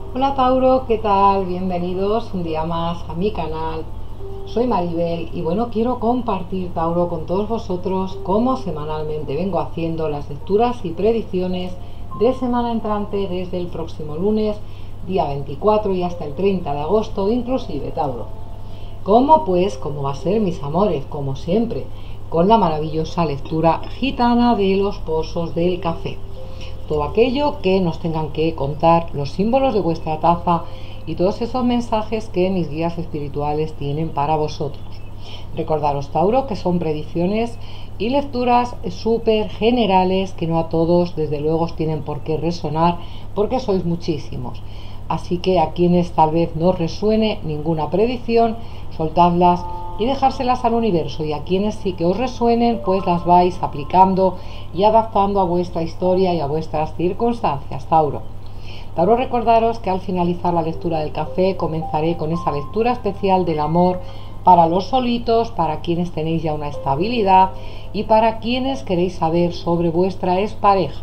Hola Tauro, ¿qué tal? Bienvenidos un día más a mi canal. Soy Maribel y bueno, quiero compartir, Tauro, con todos vosotros cómo semanalmente vengo haciendo las lecturas y predicciones de semana entrante desde el próximo lunes, día 24 y hasta el 30 de agosto, inclusive, Tauro. ¿Cómo va a ser, mis amores? Como siempre, con la maravillosa lectura gitana de los pozos del café. Todo aquello que nos tengan que contar los símbolos de vuestra taza y todos esos mensajes que mis guías espirituales tienen para vosotros. Recordaros, Tauro, que son predicciones y lecturas súper generales que no a todos, desde luego, os tienen por qué resonar porque sois muchísimos. Así que a quienes tal vez no resuene ninguna predicción, soltadlas y dejárselas al universo, y a quienes sí que os resuenen, pues las vais aplicando y adaptando a vuestra historia y a vuestras circunstancias, Tauro. Tauro, recordaros que al finalizar la lectura del café comenzaré con esa lectura especial del amor para los solitos, para quienes tenéis ya una estabilidad y para quienes queréis saber sobre vuestra expareja.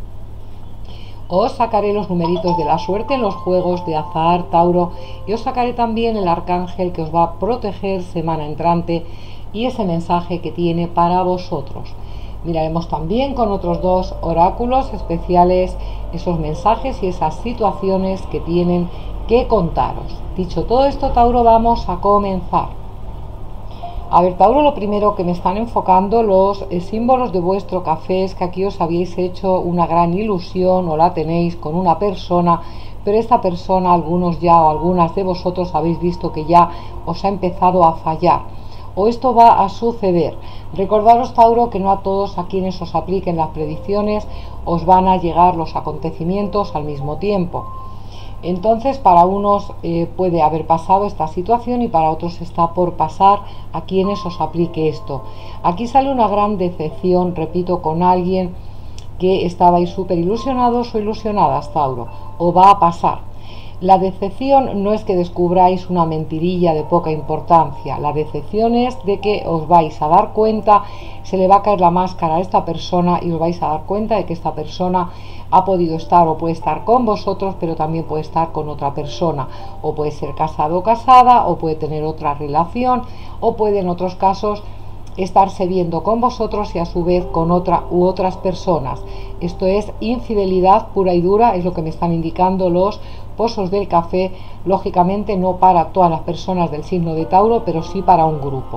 Os sacaré los numeritos de la suerte en los juegos de azar, Tauro, y os sacaré también el arcángel que os va a proteger semana entrante y ese mensaje que tiene para vosotros. Miraremos también con otros dos oráculos especiales esos mensajes y esas situaciones que tienen que contaros. Dicho todo esto, Tauro, vamos a comenzar. A ver, Tauro, lo primero que me están enfocando los símbolos de vuestro café es que aquí os habéis hecho una gran ilusión o la tenéis con una persona, pero esta persona, algunos ya o algunas de vosotros habéis visto que ya os ha empezado a fallar o esto va a suceder. Recordaros, Tauro, que no a todos a quienes os apliquen las predicciones os van a llegar los acontecimientos al mismo tiempo. Entonces, para unos puede haber pasado esta situación y para otros está por pasar a quienes os aplique esto. Aquí sale una gran decepción, repito, con alguien que estabais súper ilusionados o ilusionadas, Tauro, o va a pasar. La decepción no es que descubráis una mentirilla de poca importancia, la decepción es de que os vais a dar cuenta, se le va a caer la máscara a esta persona y os vais a dar cuenta de que esta persona ha podido estar o puede estar con vosotros, pero también puede estar con otra persona, o puede ser casado o casada, o puede tener otra relación, o puede en otros casos estarse viendo con vosotros y a su vez con otra u otras personas. Esto es infidelidad pura y dura, es lo que me están indicando los pozos del café, lógicamente no para todas las personas del signo de Tauro, pero sí para un grupo.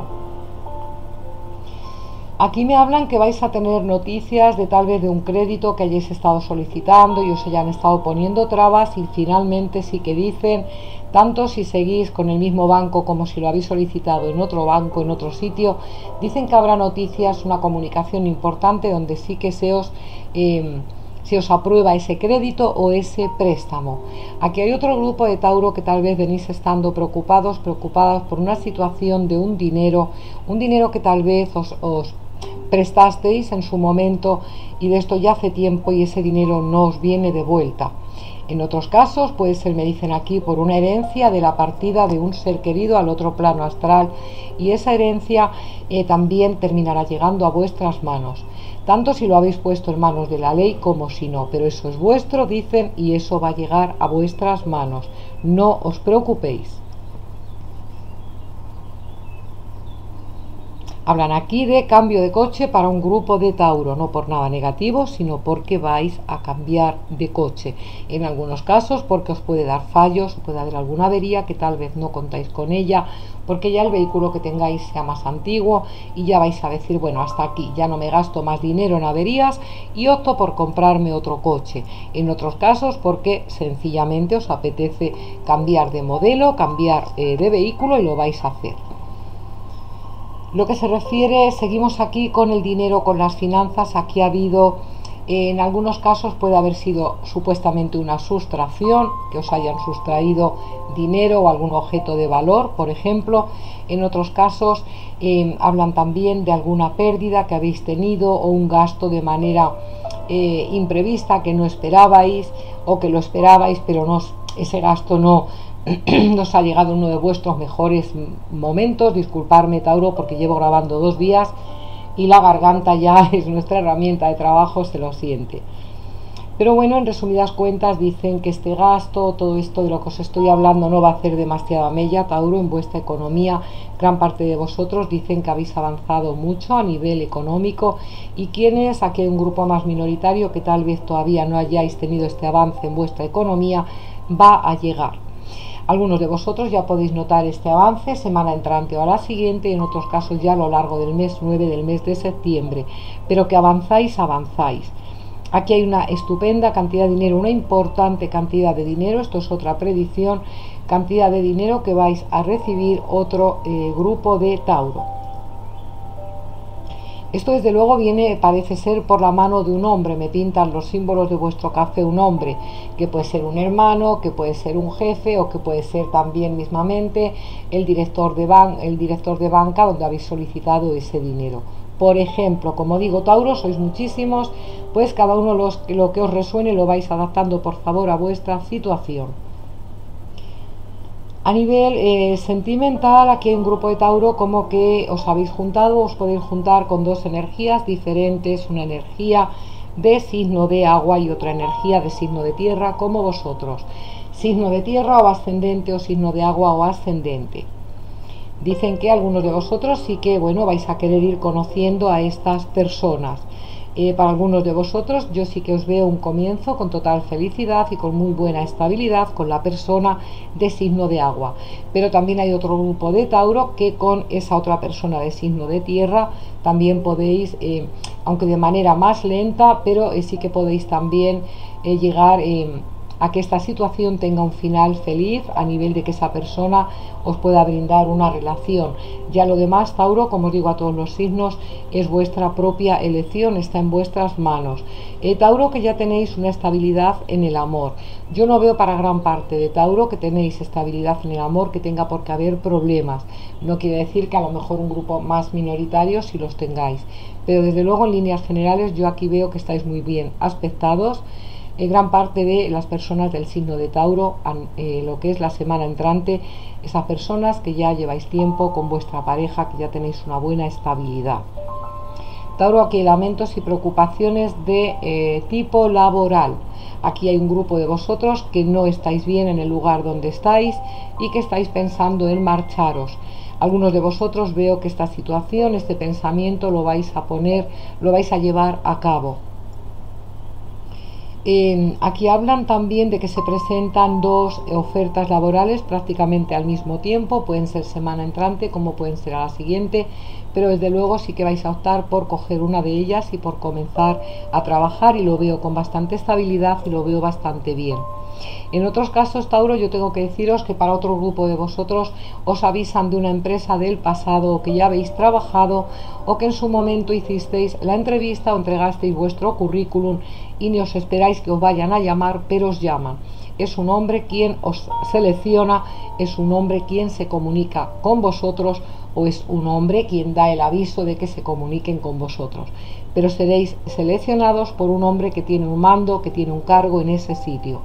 Aquí me hablan que vais a tener noticias de tal vez de un crédito que hayáis estado solicitando y os hayan estado poniendo trabas, y finalmente sí que dicen, tanto si seguís con el mismo banco como si lo habéis solicitado en otro banco, en otro sitio, dicen que habrá noticias, una comunicación importante donde sí que se os aprueba ese crédito o ese préstamo. Aquí hay otro grupo de Tauro que tal vez venís estando preocupadas por una situación de un dinero que tal vez os prestasteis en su momento y de esto ya hace tiempo y ese dinero no os viene de vuelta. En otros casos puede ser, me dicen aquí, por una herencia de la partida de un ser querido al otro plano astral, y esa herencia también terminará llegando a vuestras manos, tanto si lo habéis puesto en manos de la ley como si no, pero eso es vuestro, dicen, y eso va a llegar a vuestras manos, no os preocupéis. Hablan aquí de cambio de coche para un grupo de Tauro, no por nada negativo, sino porque vais a cambiar de coche. En algunos casos porque os puede dar fallos, puede haber alguna avería que tal vez no contáis con ella, porque ya el vehículo que tengáis sea más antiguo y ya vais a decir, bueno, hasta aquí, ya no me gasto más dinero en averías y opto por comprarme otro coche. En otros casos porque sencillamente os apetece cambiar de modelo, cambiar de vehículo y lo vais a hacer. Lo que se refiere, seguimos aquí con el dinero, con las finanzas. Aquí ha habido, en algunos casos puede haber sido supuestamente una sustracción, que os hayan sustraído dinero o algún objeto de valor, por ejemplo. En otros casos hablan también de alguna pérdida que habéis tenido o un gasto de manera imprevista que no esperabais, o que lo esperabais pero no, ese gasto no nos ha llegado uno de vuestros mejores momentos. Disculparme, Tauro, porque llevo grabando 2 días y la garganta ya es nuestra herramienta de trabajo, se lo siente. Pero bueno, en resumidas cuentas dicen que este gasto, todo esto de lo que os estoy hablando no va a hacer demasiada mella, Tauro, en vuestra economía. Gran parte de vosotros dicen que habéis avanzado mucho a nivel económico, y quienes, aquí hay un grupo más minoritario que tal vez todavía no hayáis tenido este avance en vuestra economía, va a llegar. Algunos de vosotros ya podéis notar este avance semana entrante o a la siguiente, en otros casos ya a lo largo del mes 9 del mes de septiembre, pero que avanzáis, avanzáis. Aquí hay una estupenda cantidad de dinero, una importante cantidad de dinero, esto es otra predicción, cantidad de dinero que vais a recibir otro grupo de Tauro. Esto desde luego viene, parece ser, por la mano de un hombre. Me pintan los símbolos de vuestro café un hombre, que puede ser un hermano, que puede ser un jefe, o que puede ser también mismamente el director de banca donde habéis solicitado ese dinero. Por ejemplo, como digo, Tauro, sois muchísimos, pues cada uno lo que os resuene lo vais adaptando, por favor, a vuestra situación. A nivel sentimental, aquí hay un grupo de Tauro como que os habéis juntado, os podéis juntar con dos energías diferentes, una energía de signo de agua y otra energía de signo de tierra, como vosotros. Signo de tierra o ascendente, o signo de agua o ascendente. Dicen que algunos de vosotros sí que, bueno, vais a querer ir conociendo a estas personas. Para algunos de vosotros yo sí que os veo un comienzo con total felicidad y con muy buena estabilidad con la persona de signo de agua, pero también hay otro grupo de Tauro que con esa otra persona de signo de tierra también podéis, aunque de manera más lenta, pero sí que podéis también llegar a que esta situación tenga un final feliz, a nivel de que esa persona os pueda brindar una relación. Ya lo demás, Tauro, como os digo a todos los signos, es vuestra propia elección, está en vuestras manos. Tauro, que ya tenéis una estabilidad en el amor. Yo no veo para gran parte de Tauro que tenéis estabilidad en el amor, que tenga por qué haber problemas. No quiere decir que a lo mejor un grupo más minoritario si los tengáis, pero desde luego en líneas generales yo aquí veo que estáis muy bien aspectados. Gran parte de las personas del signo de Tauro, lo que es la semana entrante, esas personas que ya lleváis tiempo con vuestra pareja, que ya tenéis una buena estabilidad. Tauro, aquí hay lamentos y preocupaciones de tipo laboral. Aquí hay un grupo de vosotros que no estáis bien en el lugar donde estáis y que estáis pensando en marcharos. Algunos de vosotros veo que esta situación, este pensamiento lo vais a llevar a cabo. Aquí hablan también de que se presentan dos ofertas laborales prácticamente al mismo tiempo, pueden ser semana entrante como pueden ser a la siguiente, pero desde luego sí que vais a optar por coger una de ellas y por comenzar a trabajar, y lo veo con bastante estabilidad y lo veo bastante bien. En otros casos, Tauro, yo tengo que deciros que para otro grupo de vosotros os avisan de una empresa del pasado que ya habéis trabajado, o que en su momento hicisteis la entrevista o entregasteis vuestro currículum y ni os esperáis que os vayan a llamar, pero os llaman. Es un hombre quien os selecciona, es un hombre quien se comunica con vosotros, o es un hombre quien da el aviso de que se comuniquen con vosotros, pero seréis seleccionados por un hombre que tiene un mando, que tiene un cargo en ese sitio.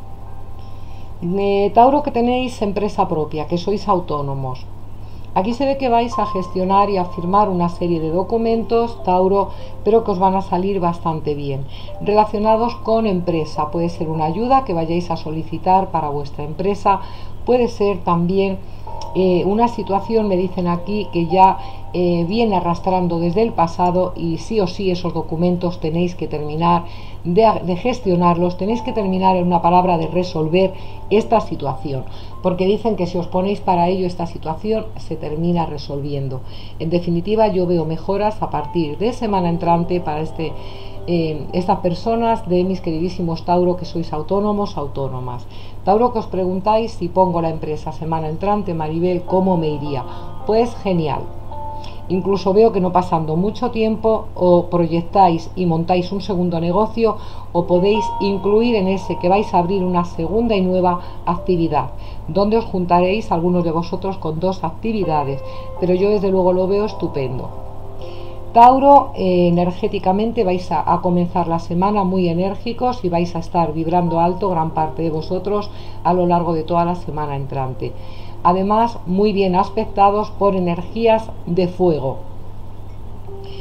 Tauro, que tenéis empresa propia, que sois autónomos. Aquí se ve que vais a gestionar y a firmar una serie de documentos, Tauro, pero que os van a salir bastante bien. Relacionados con empresa, puede ser una ayuda que vayáis a solicitar para vuestra empresa, puede ser también una situación, me dicen aquí, que ya viene arrastrando desde el pasado, y sí o sí esos documentos tenéis que terminar de gestionarlos, tenéis que terminar, en una palabra, de resolver esta situación, porque dicen que si os ponéis para ello, esta situación se termina resolviendo. En definitiva, yo veo mejoras a partir de semana entrante para estas personas de mis queridísimos Tauro, que sois autónomos, autónomas. Tauro, que os preguntáis si pongo la empresa semana entrante, Maribel, ¿cómo me iría? Pues genial. Incluso veo que no pasando mucho tiempo o proyectáis y montáis un segundo negocio, o podéis incluir en ese que vais a abrir una segunda y nueva actividad, donde os juntaréis algunos de vosotros con dos actividades, pero yo desde luego lo veo estupendo. Tauro, energéticamente vais a comenzar la semana muy enérgicos y vais a estar vibrando alto gran parte de vosotros a lo largo de toda la semana entrante. Además, muy bien aspectados por energías de fuego.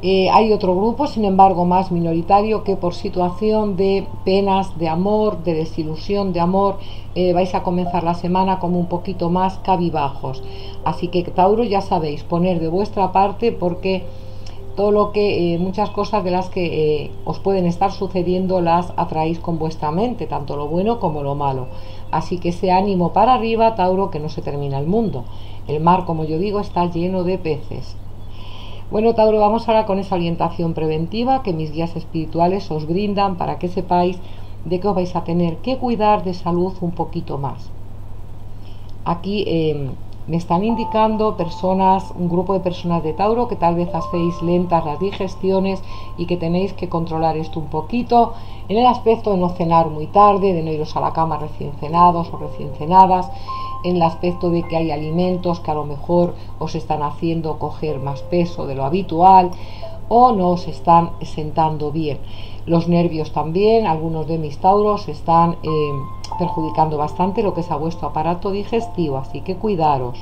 Hay otro grupo, sin embargo, más minoritario, que por situación de penas de amor, de desilusión de amor, vais a comenzar la semana como un poquito más cabibajos. Así que, Tauro, ya sabéis, poner de vuestra parte, porque todo lo que muchas cosas de las que os pueden estar sucediendo las atraéis con vuestra mente, tanto lo bueno como lo malo. Así que ese ánimo para arriba, Tauro, que no se termina el mundo. El mar, como yo digo, está lleno de peces. Bueno, Tauro, vamos ahora con esa orientación preventiva que mis guías espirituales os brindan para que sepáis de que os vais a tener que cuidar de salud un poquito más. Aquí me están indicando personas, un grupo de personas de Tauro, que tal vez hacéis lentas las digestiones y que tenéis que controlar esto un poquito, en el aspecto de no cenar muy tarde, de no iros a la cama recién cenados o recién cenadas, en el aspecto de que hay alimentos que a lo mejor os están haciendo coger más peso de lo habitual o no os están sentando bien. Los nervios también, algunos de mis Tauros están perjudicando bastante lo que es a vuestro aparato digestivo, así que cuidaros.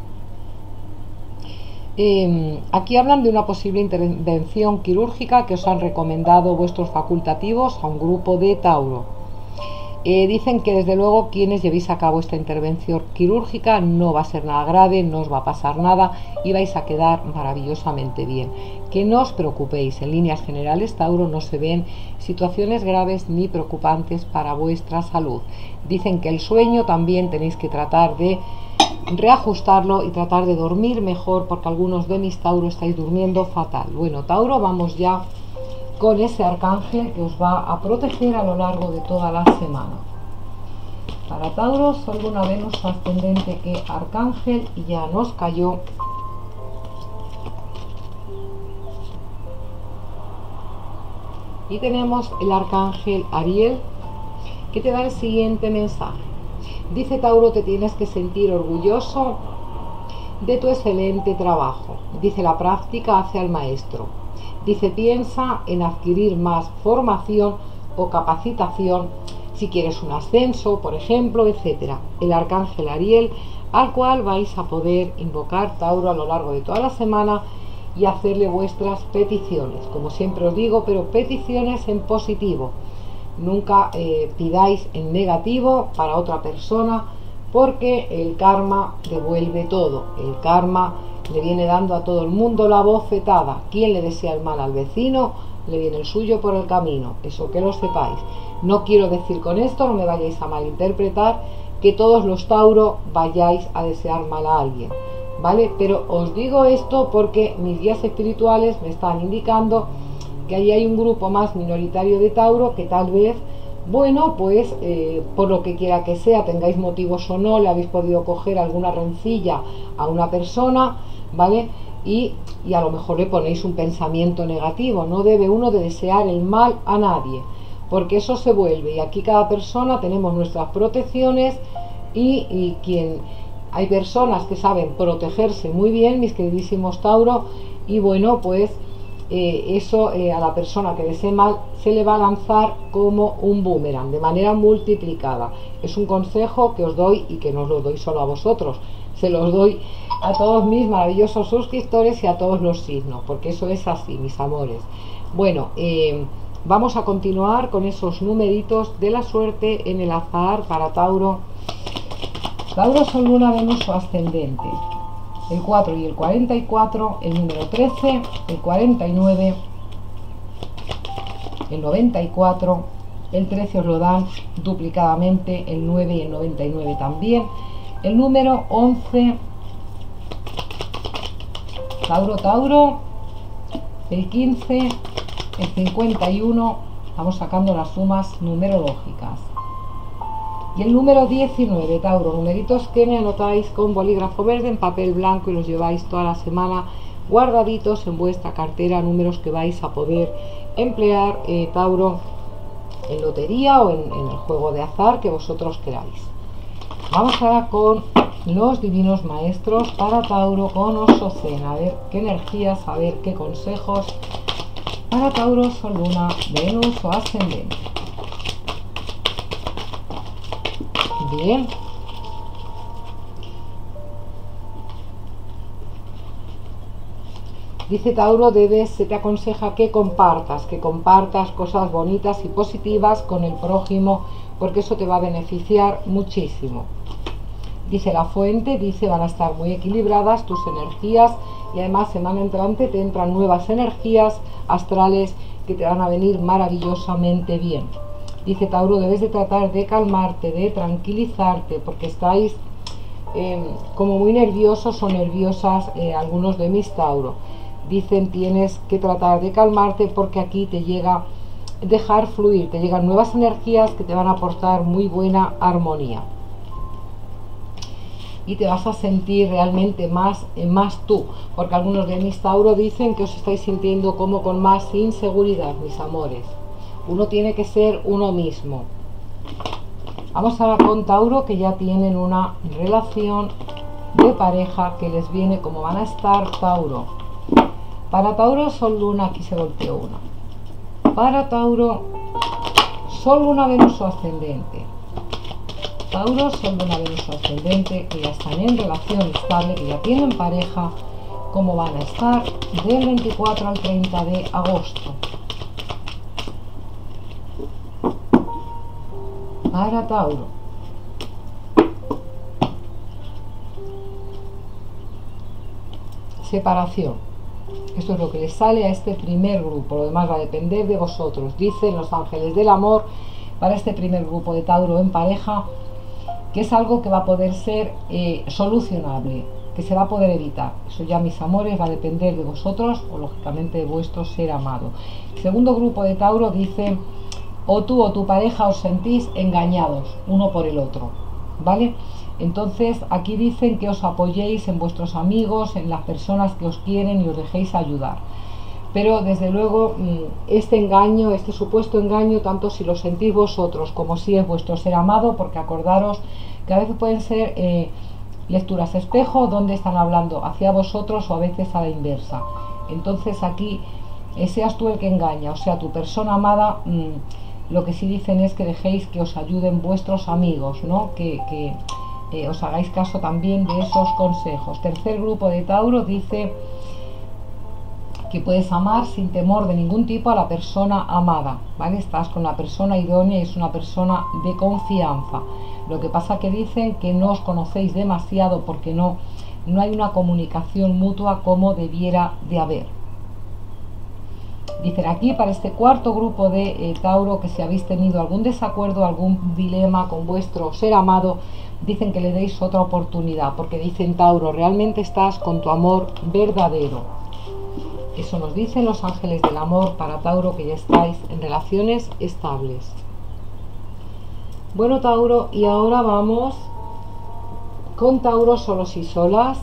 Aquí hablan de una posible intervención quirúrgica que os han recomendado vuestros facultativos a un grupo de Tauro. Dicen que desde luego quienes llevéis a cabo esta intervención quirúrgica no va a ser nada grave, no os va a pasar nada y vais a quedar maravillosamente bien. Que no os preocupéis, en líneas generales, Tauro, no se ven situaciones graves ni preocupantes para vuestra salud. Dicen que el sueño también tenéis que tratar de reajustarlo y tratar de dormir mejor, porque algunos de mis Tauro estáis durmiendo fatal. Bueno, Tauro, vamos ya con ese arcángel que os va a proteger a lo largo de toda la semana. Para Tauro, Sol, Luna, Venus, ascendente, que arcángel ya nos cayó. Y tenemos el arcángel Ariel, que te da el siguiente mensaje. Dice Tauro, te tienes que sentir orgulloso de tu excelente trabajo. Dice, la práctica hace al maestro. Dice, piensa en adquirir más formación o capacitación si quieres un ascenso, por ejemplo, etcétera. El arcángel Ariel, al cual vais a poder invocar, Tauro, a lo largo de toda la semana y hacerle vuestras peticiones. Como siempre os digo, pero peticiones en positivo. Nunca pidáis en negativo para otra persona, porque el karma devuelve todo. El karma le viene dando a todo el mundo la bofetada. Quien le desea el mal al vecino, le viene el suyo por el camino. Eso que lo sepáis. No quiero decir con esto, no me vayáis a malinterpretar, que todos los Tauro vayáis a desear mal a alguien, ¿vale? Pero os digo esto porque mis guías espirituales me están indicando que ahí hay un grupo más minoritario de Tauro que tal vez, bueno, pues por lo que quiera que sea, tengáis motivos o no, le habéis podido coger alguna rencilla a una persona, ¿vale? Y a lo mejor le ponéis un pensamiento negativo. No debe uno de desear el mal a nadie, porque eso se vuelve. Y aquí cada persona tenemos nuestras protecciones y quien... Hay personas que saben protegerse muy bien, mis queridísimos Tauro, y bueno, pues eso a la persona que desee mal se le va a lanzar como un boomerang, de manera multiplicada. Es un consejo que os doy y que no os lo doy solo a vosotros, se los doy a todos mis maravillosos suscriptores y a todos los signos, porque eso es así, mis amores. Bueno, vamos a continuar con esos numeritos de la suerte en el azar para Tauro. Tauro, Sol, Luna, Venus o ascendente. El 4 y el 44, el número 13, el 49, el 94, el 13 os lo dan duplicadamente, el 9 y el 99 también, el número 11, Tauro, Tauro, el 15, el 51, estamos sacando las sumas numerológicas. Y el número 19, Tauro, numeritos que me anotáis con bolígrafo verde en papel blanco y los lleváis toda la semana guardaditos en vuestra cartera, números que vais a poder emplear, Tauro, en lotería o en el juego de azar que vosotros queráis. Vamos ahora con los divinos maestros para Tauro con Osocen, a ver qué energías, a ver qué consejos para Tauro, Sol, Luna, Venus o ascendente. Bien. Dice Tauro, se te aconseja que compartas cosas bonitas y positivas con el prójimo, porque eso te va a beneficiar muchísimo. Dice la fuente, dice van a estar muy equilibradas tus energías y además semana entrante te entran nuevas energías astrales que te van a venir maravillosamente bien. Dice Tauro, debes de tratar de calmarte, de tranquilizarte, porque estáis como muy nerviosos o nerviosas algunos de mis Tauro. Dicen tienes que tratar de calmarte porque aquí te llega dejar fluir, te llegan nuevas energías que te van a aportar muy buena armonía. Y te vas a sentir realmente más tú, porque algunos de mis Tauro dicen que os estáis sintiendo como con más inseguridad, mis amores. Uno tiene que ser uno mismo. Vamos ahora con Tauro, que ya tienen una relación de pareja que les viene como van a estar Tauro. Para Tauro Sol Luna, aquí se volteó una. Para Tauro Sol Luna Venus o ascendente. Tauro Sol Luna Venus o ascendente, que ya están en relación estable, que ya tienen pareja, como van a estar del 24 al 30 de agosto. Para Tauro. Separación. Esto es lo que les sale a este primer grupo. Lo demás va a depender de vosotros. Dicen los ángeles del amor para este primer grupo de Tauro en pareja que es algo que va a poder ser solucionable, que se va a poder evitar. Eso ya, mis amores, va a depender de vosotros o lógicamente de vuestro ser amado. El segundo grupo de Tauro dice: o tú o tu pareja os sentís engañados uno por el otro, ¿vale? Entonces aquí dicen que os apoyéis en vuestros amigos, en las personas que os quieren y os dejéis ayudar. Pero desde luego este engaño, este supuesto engaño, tanto si lo sentís vosotros como si es vuestro ser amado, porque acordaros que a veces pueden ser lecturas espejo donde están hablando hacia vosotros o a veces a la inversa. Entonces aquí seas tú el que engaña, o sea, tu persona amada, lo que sí dicen es que dejéis que os ayuden vuestros amigos, ¿no? Que os hagáis caso también de esos consejos. Tercer grupo de Tauro dice que puedes amar sin temor de ningún tipo a la persona amada, ¿vale? Estás con la persona idónea y es una persona de confianza. Lo que pasa que dicen que no os conocéis demasiado porque no hay una comunicación mutua como debiera de haber. Dicen aquí para este cuarto grupo de Tauro que si habéis tenido algún desacuerdo, algún dilema con vuestro ser amado, dicen que le deis otra oportunidad, porque dicen Tauro, realmente estás con tu amor verdadero. Eso nos dicen los ángeles del amor para Tauro, que ya estáis en relaciones estables. Bueno, Tauro, y ahora vamos con Tauro solos y solas.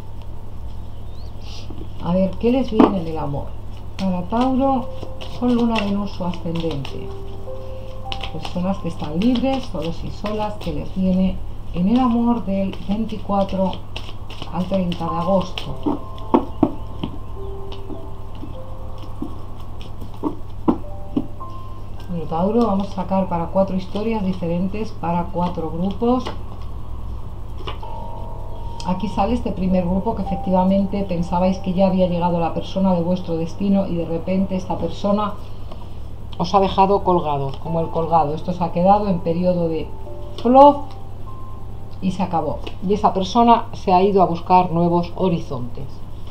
A ver, ¿qué les viene del amor? Para Tauro, Sol, Luna, Venus o ascendente. Personas que están libres, solos y solas, que les viene en el amor del 24 al 30 de agosto. Bueno, Tauro, vamos a sacar para 4 historias diferentes, para 4 grupos. Aquí sale este primer grupo que efectivamente pensabais que ya había llegado la persona de vuestro destino y de repente esta persona os ha dejado colgados, como el colgado. Esto se ha quedado en periodo de flop y se acabó. Y esa persona se ha ido a buscar nuevos horizontes.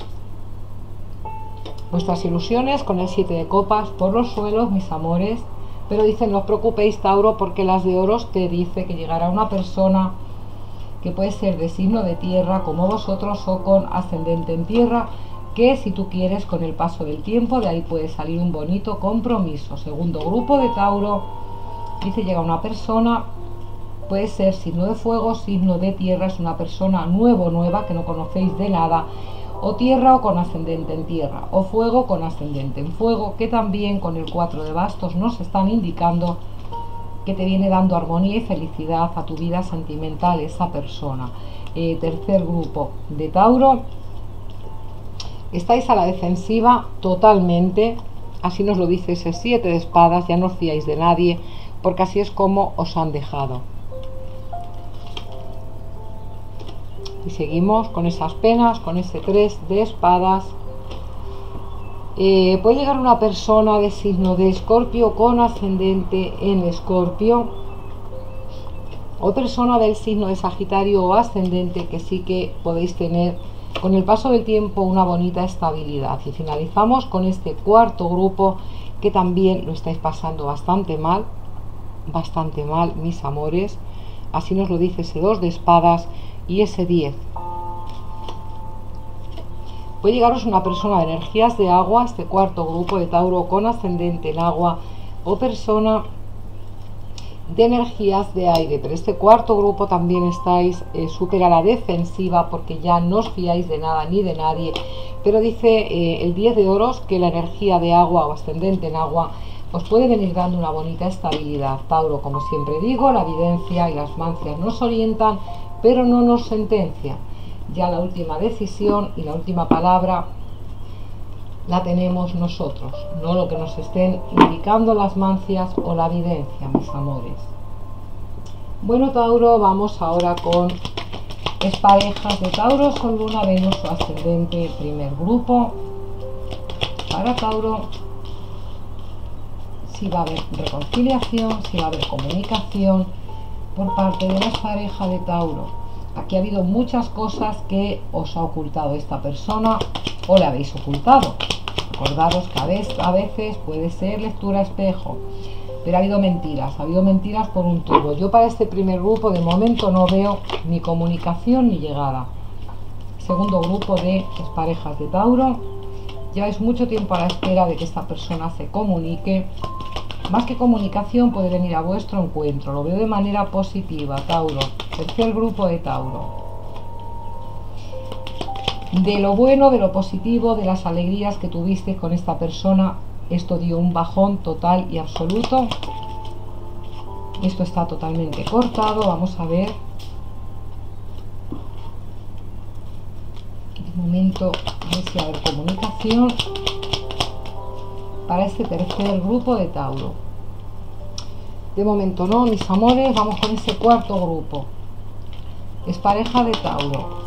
Vuestras ilusiones con el 7 de copas por los suelos, mis amores. Pero dicen, no os preocupéis, Tauro, porque las de oros te dice que llegará una persona que puede ser de signo de tierra como vosotros o con ascendente en tierra, que si tú quieres con el paso del tiempo de ahí puede salir un bonito compromiso. Segundo grupo de Tauro dice, llega una persona, puede ser signo de fuego, signo de tierra, es una persona nueva que no conocéis de nada, o tierra o con ascendente en tierra, o fuego con ascendente en fuego, que también con el 4 de bastos nos están indicando que te viene dando armonía y felicidad a tu vida sentimental esa persona. Tercer grupo de Tauro, estáis a la defensiva totalmente, así nos lo dice ese 7 de espadas, ya no os fiáis de nadie, porque así es como os han dejado. Y seguimos con esas penas, con ese 3 de espadas. Puede llegar una persona de signo de Escorpio con ascendente en Escorpio, o persona del signo de Sagitario o ascendente, que sí que podéis tener con el paso del tiempo una bonita estabilidad. Y finalizamos con este cuarto grupo, que también lo estáis pasando bastante mal, mis amores. Así nos lo dice ese 2 de espadas y ese 10. Puede llegaros una persona de energías de agua, este cuarto grupo de Tauro con ascendente en agua, o persona de energías de aire. Pero este cuarto grupo también estáis súper a la defensiva, porque ya no os fiáis de nada ni de nadie. Pero dice el 10 de oros que la energía de agua o ascendente en agua os puede venir dando una bonita estabilidad. Tauro, como siempre digo, la evidencia y las mancias nos orientan, pero no nos sentencian. Ya la última decisión y la última palabra la tenemos nosotros, no lo que nos estén indicando las mancias o la evidencia, mis amores. Bueno, Tauro, vamos ahora con parejas de Tauro con Luna, Venus o ascendente, primer grupo. Para Tauro, si va a haber reconciliación, si va a haber comunicación por parte de las parejas de Tauro. Aquí ha habido muchas cosas que os ha ocultado esta persona o le habéis ocultado. Acordaros que a veces puede ser lectura espejo, pero ha habido mentiras por un tubo. Yo para este primer grupo de momento no veo ni comunicación ni llegada. Segundo grupo de parejas de Tauro, lleváis mucho tiempo a la espera de que esta persona se comunique. Más que comunicación, puede venir a vuestro encuentro, lo veo de manera positiva, Tauro. Tercer grupo de Tauro. De lo bueno, de lo positivo, de las alegrías que tuviste con esta persona, esto dio un bajón total y absoluto. Esto está totalmente cortado. Vamos a ver. De momento, a ver si va a haber comunicación para este tercer grupo de Tauro. De momento no, mis amores. Vamos con ese cuarto grupo. Es pareja de Tauro.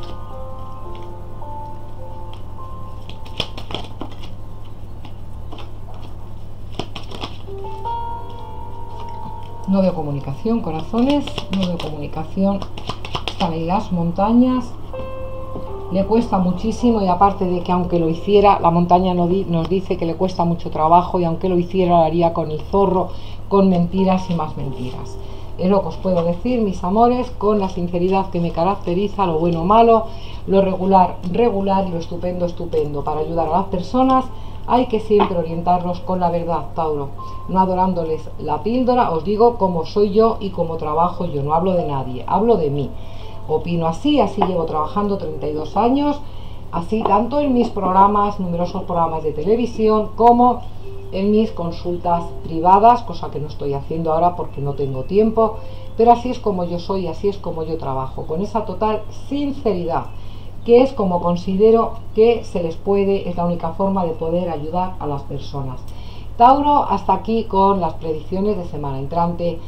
No veo comunicación, corazones, no veo comunicación. Están ahí las montañas. Le cuesta muchísimo, y aparte de que aunque lo hiciera, la montaña nos dice que le cuesta mucho trabajo, y aunque lo hiciera lo haría con el zorro, con mentiras y más mentiras. Es lo que os puedo decir, mis amores, con la sinceridad que me caracteriza, lo bueno malo, lo regular regular y lo estupendo estupendo. Para ayudar a las personas hay que siempre orientarlos con la verdad, Tauro, no adorándoles la píldora. Os digo cómo soy yo y cómo trabajo yo, no hablo de nadie, hablo de mí. Opino así llevo trabajando 32 años, así tanto en mis programas, numerosos programas de televisión, como en mis consultas privadas, cosa que no estoy haciendo ahora porque no tengo tiempo, pero así es como yo soy, así es como yo trabajo, con esa total sinceridad, que es como considero que se les puede, es la única forma de poder ayudar a las personas. Tauro, hasta aquí con las predicciones de semana entrante.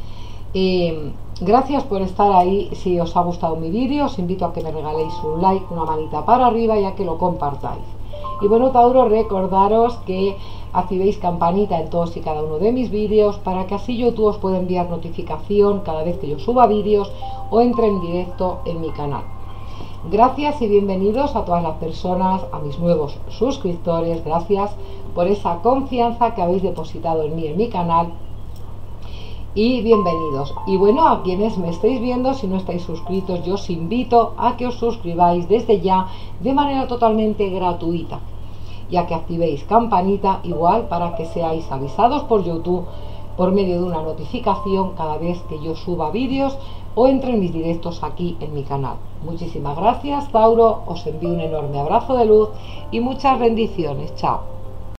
Gracias por estar ahí. Si os ha gustado mi vídeo, os invito a que me regaléis un like, una manita para arriba, y a que lo compartáis. Y bueno, Tauro, recordaros que activéis campanita en todos y cada uno de mis vídeos, para que así YouTube os pueda enviar notificación cada vez que yo suba vídeos o entre en directo en mi canal. Gracias y bienvenidos a todas las personas, a mis nuevos suscriptores. Gracias por esa confianza que habéis depositado en mí, en mi canal, y bienvenidos. Y bueno, a quienes me estáis viendo, si no estáis suscritos, yo os invito a que os suscribáis desde ya, de manera totalmente gratuita, y a que activéis campanita igual, para que seáis avisados por YouTube por medio de una notificación cada vez que yo suba vídeos o entre en mis directos aquí en mi canal. Muchísimas gracias, Tauro, os envío un enorme abrazo de luz y muchas bendiciones. Chao.